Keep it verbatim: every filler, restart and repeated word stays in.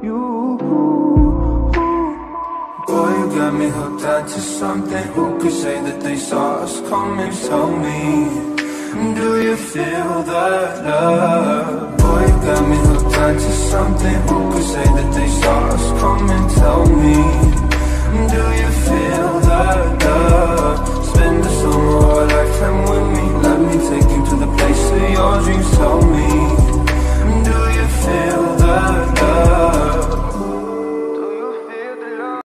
you. Boy, you got me hooked onto something. Who could say that they saw us coming? Tell me, do you feel that love? Boy, you got me hooked onto something. Who could say that they saw us coming? Tell me, do you feel that love? Spend the summer or a lifetime with me. Let me take you to the place of your dreams. Tell me,